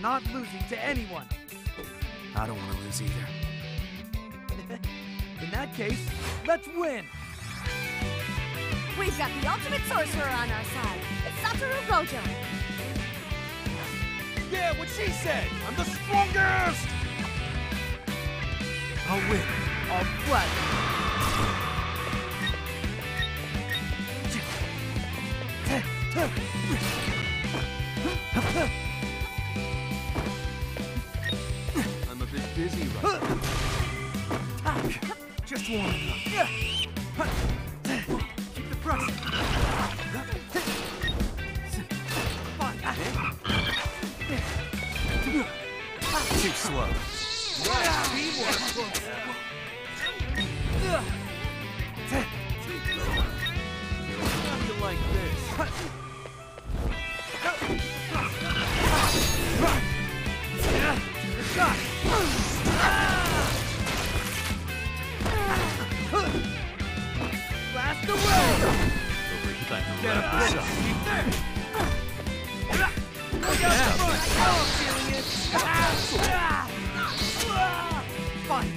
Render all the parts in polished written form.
not losing to anyone. I don't want to lose either. In that case, let's win! We've got the ultimate sorcerer on our side. It's Satoru Gojo. Yeah, what she said! I'm the strongest! I'll win. I'll flatten. I'm a bit busy right now. Just warming up. Keep the pressure. Fine. Too slow. Teamwork. Nothing like this. Blast away! Get a push up. Look out the front! I'm feeling it! Fine.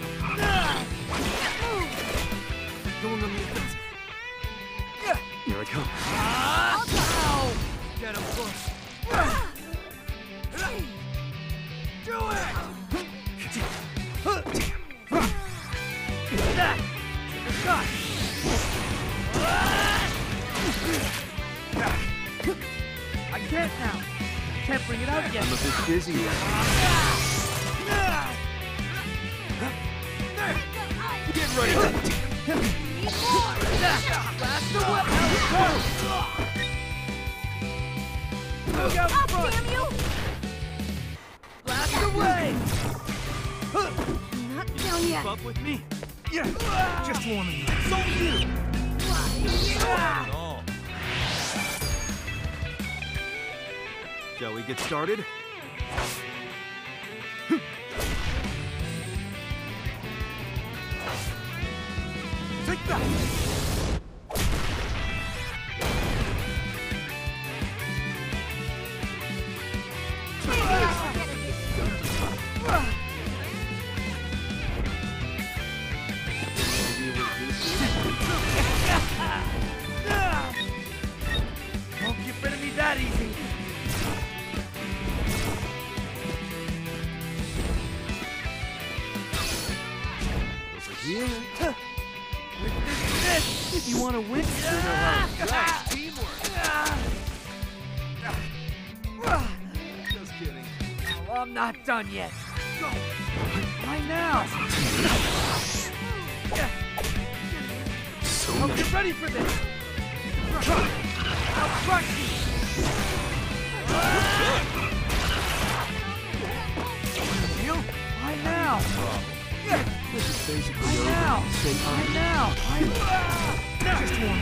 Going on the offensive. Here I come. Ow! Get a push. Do it! That! Take a shot! I can't now. Can't bring it out yet. I'm a bit busy right now. Get ready to... Blast away! Look out Up, front! damn you! Blast away! Not down yet. Up with me. Yeah, just warming up. So you! Oh. Shall we get started? Take that! Won't get rid of me that easy. Over here. With this, If you want to win, you know how to drive. Teamwork. Just kidding. Oh, I'm not done yet. Go! Right now! So Hope you're ready for this! I'll crush you! You? Right now! this is basically Right over. now! Stay Right calm. now! Just one.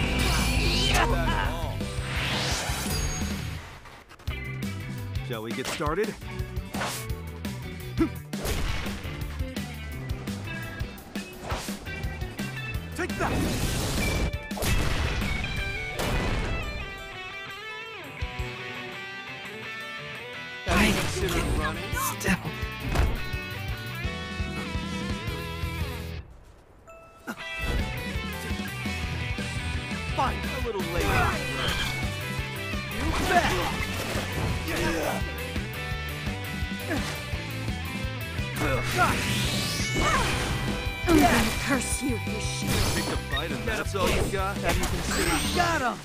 Shall we get started? Take that! Consider running. Still. Fine. A little late. You bet! I'm gonna curse you, you shit. Pick a fight and that's all you got? Have you considered Got him!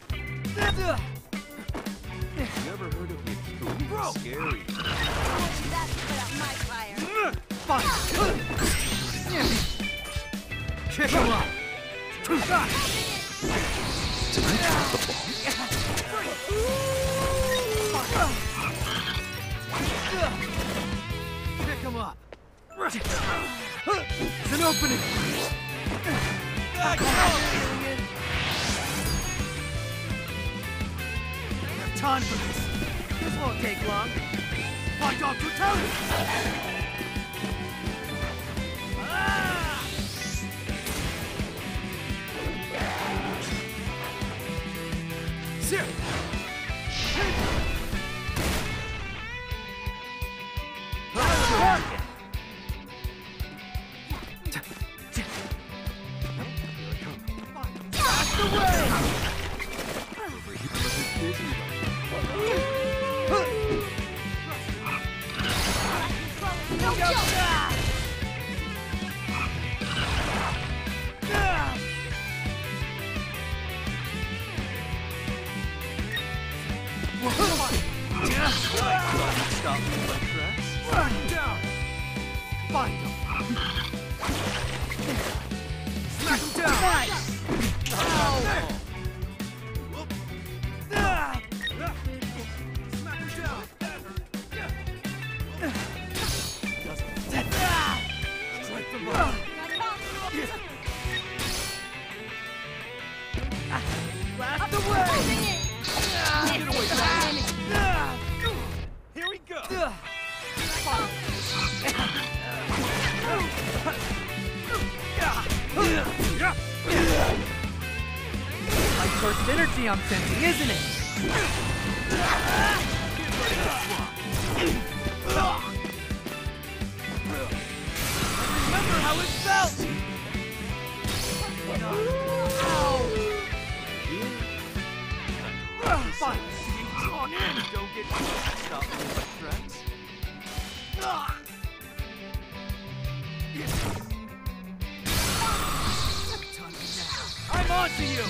Never heard of you? Bro. Scary. That's put out my fire. Fine! Kick him up! Did I drop the ball? Pick him up! It's an opening! We have time for this! This won't take long! Fight off totality! Zero! Stop me in my tracks. Down! Find him! Smack him down! Nice! Ow! Smack him down! Strike the ball! Blast away! Get away from me! Here we go! Like burst energy I'm sensing, isn't it? Remember how it felt! Fine, come on in! Don't get stopped in my tracks. I'm on to you!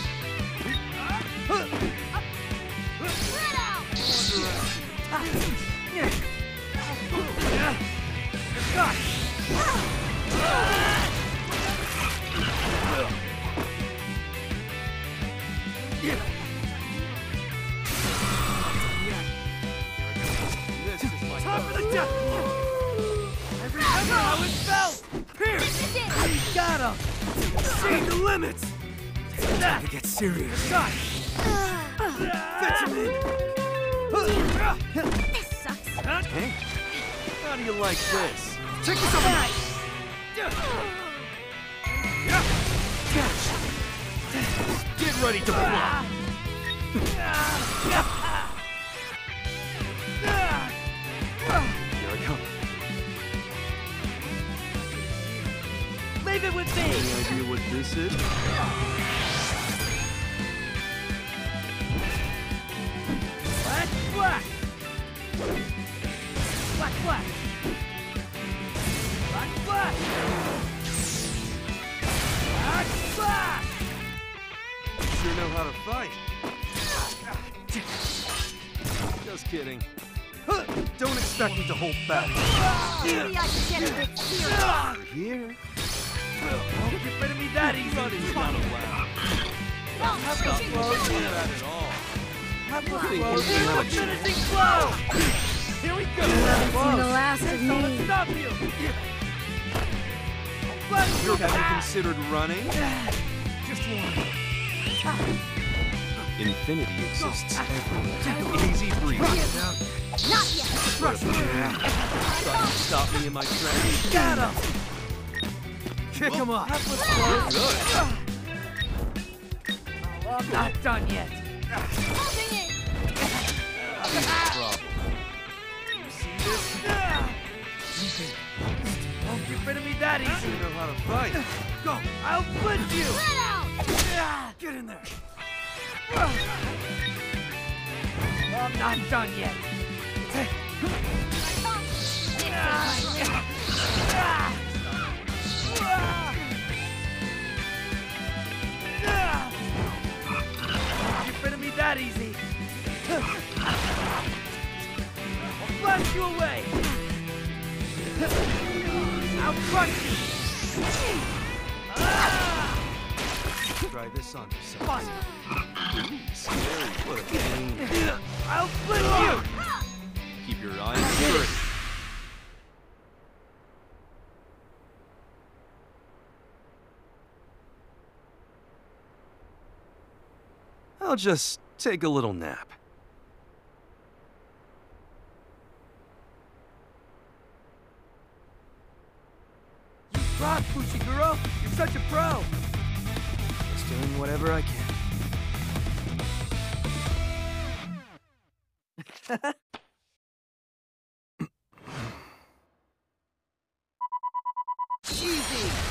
This is my time for the death blow! I remember how it felt! Pierce! You got him! See the limits! Time to get serious! Shot! Fetch him in! This sucks. Hey, how do you like this? Check this out! Get ready to block! Here I come. Leave it with me! Any idea what this is? Black, black! Black, black! Black, black! Black, black! You sure know how to fight. Just kidding. Don't expect me to hold back. Maybe I should get a bit serious. Here? Don't get rid of me that easy! Running not allowed. Don't Stop push blowing it. that at all. Have a Kidding, blow! easy Here's how a it finishing blow! Here we go! Seen the last of There's no one to me. stop you! Blast you Have you back! considered running? Just one. Infinity exists everywhere. Easy breathe. Not yet. Trying to stop me in my tracks. Got him! Kick him off! Good. Oh, I'm not done yet! Holding it. Problem. You see this? Won't get rid of me that easy! You know how to fight. Go! I'll flip you! Let out. Get in there! I'm not done yet! Get rid of me that easy! I'll blast you away! I'll crush you! Try this on yourself. Fine! Scary. What a pain. I'll flip you! Keep your eyes straight. I'll just take a little nap. You rock, Fushiguro! You're such a pro! Just doing whatever I can. Easy!